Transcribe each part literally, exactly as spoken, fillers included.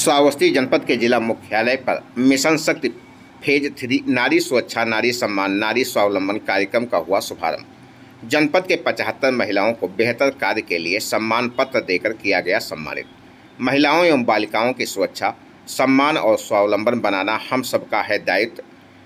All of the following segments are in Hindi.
श्रावस्ती जनपद के जिला मुख्यालय पर मिशन शक्ति फेज थ्री नारी सुरक्षा नारी सम्मान नारी स्वावलंबन कार्यक्रम का हुआ शुभारंभ। जनपद के पचहत्तर महिलाओं को बेहतर कार्य के लिए सम्मान पत्र देकर किया गया सम्मानित। महिलाओं एवं बालिकाओं की सुरक्षा, सम्मान और स्वावलंबन बनाना हम सबका है दायित्व।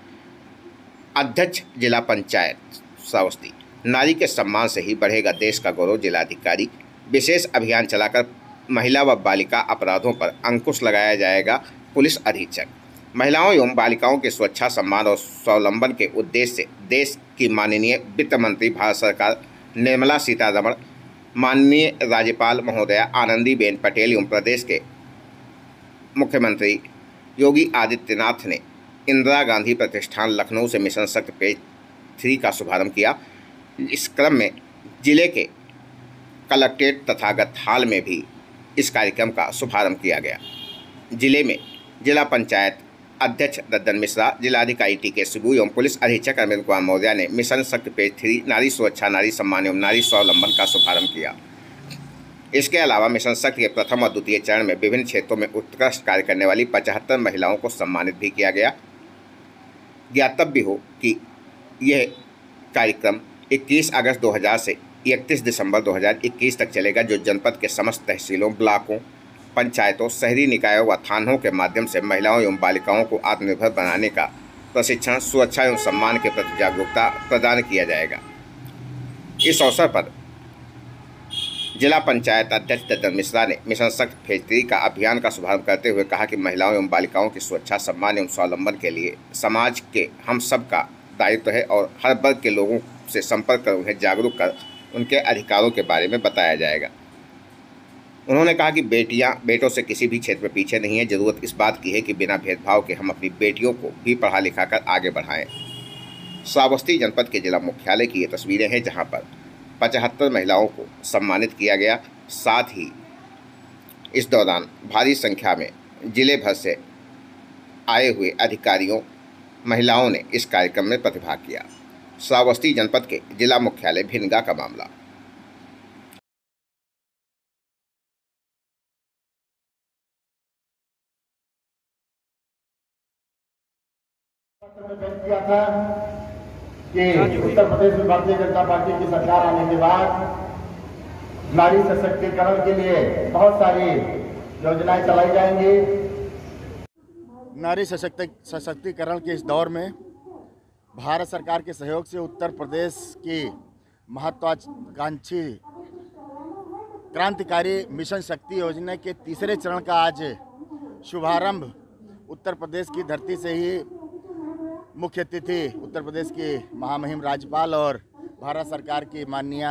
अध्यक्ष जिला पंचायत श्रावस्ती। नारी के सम्मान से ही बढ़ेगा देश का गौरव। जिलाधिकारी। विशेष अभियान चलाकर महिला व बालिका अपराधों पर अंकुश लगाया जाएगा। पुलिस अधीक्षक। महिलाओं एवं बालिकाओं की सुरक्षा, सम्मान और स्वावलंबन के उद्देश्य से देश की माननीय वित्त मंत्री भारत सरकार निर्मला सीतारमण, माननीय राज्यपाल महोदया आनंदीबेन पटेल एवं प्रदेश के मुख्यमंत्री योगी आदित्यनाथ ने इंदिरा गांधी प्रतिष्ठान लखनऊ से मिशन शक्ति फेज थ्री का शुभारंभ किया। इस क्रम में जिले के कलेक्ट्रेट तथागत हाल में भी इस कार्यक्रम का शुभारंभ किया गया। जिले में जिला पंचायत अध्यक्ष दद्दन मिश्रा, जिलाधिकारी टी के शिबू एवं पुलिस अधीक्षक अरविंद कुमार मौर्य ने मिशन शक्ति फेज थ्री नारी सुरक्षा नारी सम्मान एवं नारी स्वावलंबन का शुभारंभ किया। इसके अलावा मिशन शक्ति के प्रथम और द्वितीय चरण में विभिन्न क्षेत्रों में उत्कृष्ट कार्य करने वाली पचहत्तर महिलाओं को सम्मानित भी किया गया। ज्ञातव्य हो कि यह कार्यक्रम इक्कीस अगस्त दो हज़ार से इकतीस दिसंबर दो हज़ार इक्कीस तक चलेगा, जो जनपद के समस्त तहसीलों, ब्लॉकों, पंचायतों, शहरी निकायों व थानों के माध्यम से महिलाओं एवं बालिकाओं को आत्मनिर्भर बनाने का प्रशिक्षण, सुरक्षा एवं सम्मान के प्रति जागरूकता प्रदान किया जाएगा। इस अवसर पर जिला पंचायत अध्यक्ष दद्दन मिश्रा ने मिशन शक्ति फेज थ्री का अभियान का शुभारंभ करते हुए कहा कि महिलाओं एवं बालिकाओं की सुरक्षा, सम्मान एवं स्वावलंबन के लिए समाज के हम सब का दायित्व है और हर वर्ग के लोगों से संपर्क कर उन्हें जागरूक कर उनके अधिकारों के बारे में बताया जाएगा। उन्होंने कहा कि बेटियां बेटों से किसी भी क्षेत्र में पीछे नहीं है। जरूरत इस बात की है कि बिना भेदभाव के हम अपनी बेटियों को भी पढ़ा लिखा कर आगे बढ़ाएं। श्रावस्ती जनपद के जिला मुख्यालय की ये तस्वीरें हैं, जहां पर पचहत्तर महिलाओं को सम्मानित किया गया। साथ ही इस दौरान भारी संख्या में जिले भर से आए हुए अधिकारियों, महिलाओं ने इस कार्यक्रम में प्रतिभाग किया। श्रावस्ती जनपद के जिला मुख्यालय भिनगा का मामला। किया था कि उत्तर प्रदेश में भारतीय जनता पार्टी की सरकार आने के बाद नारी सशक्तिकरण के लिए बहुत सारी योजनाएं चलाई जाएंगी। नारी सशक्तिकरण के इस दौर में भारत सरकार के सहयोग से उत्तर प्रदेश की महत्वाकांक्षी क्रांतिकारी मिशन शक्ति योजना के तीसरे चरण का आज शुभारंभ उत्तर प्रदेश की धरती से ही मुख्य अतिथि उत्तर प्रदेश के महामहिम राज्यपाल और भारत सरकार की माननीय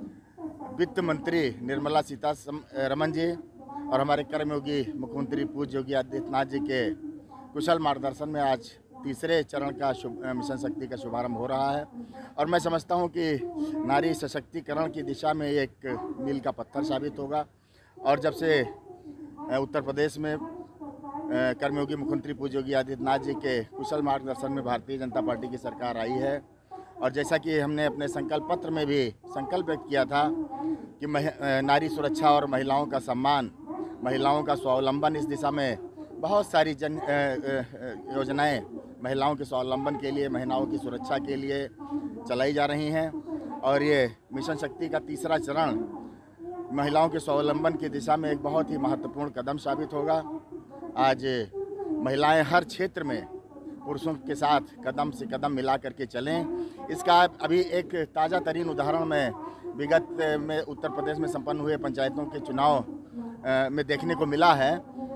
वित्त मंत्री निर्मला सीतारमण जी और हमारे कर्मयोगी मुख्यमंत्री पूज्य योगी आदित्यनाथ जी के कुशल मार्गदर्शन में आज तीसरे चरण का मिशन शक्ति का शुभारंभ हो रहा है। और मैं समझता हूं कि नारी सशक्तिकरण की दिशा में एक मील का पत्थर साबित होगा। और जब से उत्तर प्रदेश में कर्मयोगी मुख्यमंत्री पूज्य योगी आदित्यनाथ जी के कुशल मार्गदर्शन में भारतीय जनता पार्टी की सरकार आई है, और जैसा कि हमने अपने संकल्प पत्र में भी संकल्प व्यक्त किया था कि नारी सुरक्षा और महिलाओं का सम्मान, महिलाओं का स्वावलंबन, इस दिशा में बहुत सारी जन योजनाएं महिलाओं के स्वावलंबन के लिए, महिलाओं की सुरक्षा के लिए चलाई जा रही हैं। और ये मिशन शक्ति का तीसरा चरण महिलाओं के स्वावलंबन की दिशा में एक बहुत ही महत्वपूर्ण कदम साबित होगा। आज महिलाएं हर क्षेत्र में पुरुषों के साथ कदम से कदम मिला करके चलें। इसका अभी एक ताज़ा तरीन उदाहरण में विगत में उत्तर प्रदेश में संपन्न हुए पंचायतों के चुनाव में देखने को मिला है।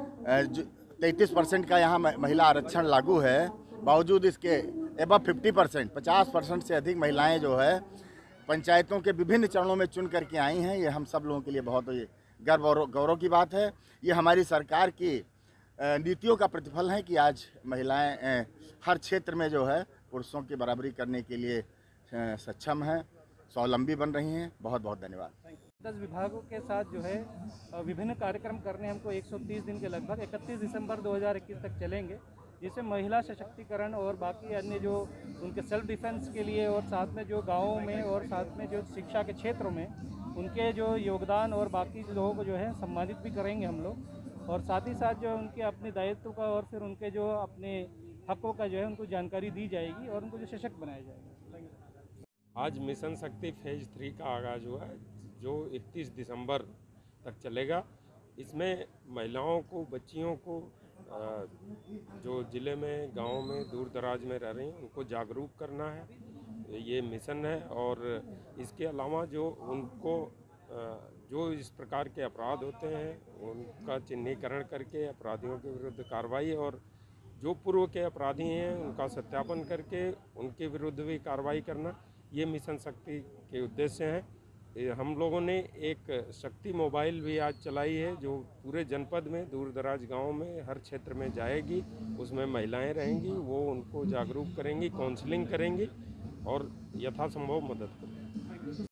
तैंतीस परसेंट का यहाँ महिला आरक्षण लागू है, बावजूद इसके एबव फिफ्टी परसेंट पचास परसेंट से अधिक महिलाएं जो है पंचायतों के विभिन्न चरणों में चुन करके आई हैं। ये हम सब लोगों के लिए बहुत गर्व और गौरव की बात है। ये हमारी सरकार की नीतियों का प्रतिफल है कि आज महिलाएं हर क्षेत्र में जो है पुरुषों की बराबरी करने के लिए सक्षम हैं, स्वावलंबी बन रही हैं। बहुत बहुत धन्यवाद। दस विभागों के साथ जो है विभिन्न कार्यक्रम करने हमको एक सौ तीस दिन के लगभग इकतीस दिसंबर दो हज़ार इक्कीस तक चलेंगे, जिससे महिला सशक्तिकरण और बाकी अन्य जो उनके सेल्फ डिफेंस के लिए और साथ में जो गाँवों में और साथ में जो शिक्षा के क्षेत्रों में उनके जो योगदान और बाकी लोगों को जो है सम्मानित भी करेंगे हम लोग। और साथ ही साथ जो है उनके अपने दायित्व का और फिर उनके जो अपने हकों का जो है उनको जानकारी दी जाएगी और उनको जो सशक्त बनाया जाएगा। आज मिशन शक्ति फेज थ्री का आगाज़ हुआ है जो इकतीस दिसंबर तक चलेगा। इसमें महिलाओं को, बच्चियों को जो ज़िले में, गांव में, दूर दराज में रह रही हैं उनको जागरूक करना है, ये मिशन है। और इसके अलावा जो उनको जो इस प्रकार के अपराध होते हैं उनका चिन्हीकरण करके अपराधियों के विरुद्ध कार्रवाई, और जो पूर्व के अपराधी हैं उनका सत्यापन करके उनके विरुद्ध भी कार्रवाई करना, ये मिशन शक्ति के उद्देश्य हैं। हम लोगों ने एक शक्ति मोबाइल भी आज चलाई है जो पूरे जनपद में, दूर दराज गाँव में, हर क्षेत्र में जाएगी। उसमें महिलाएं रहेंगी, वो उनको जागरूक करेंगी, काउंसलिंग करेंगी और यथासंभव मदद करेंगी।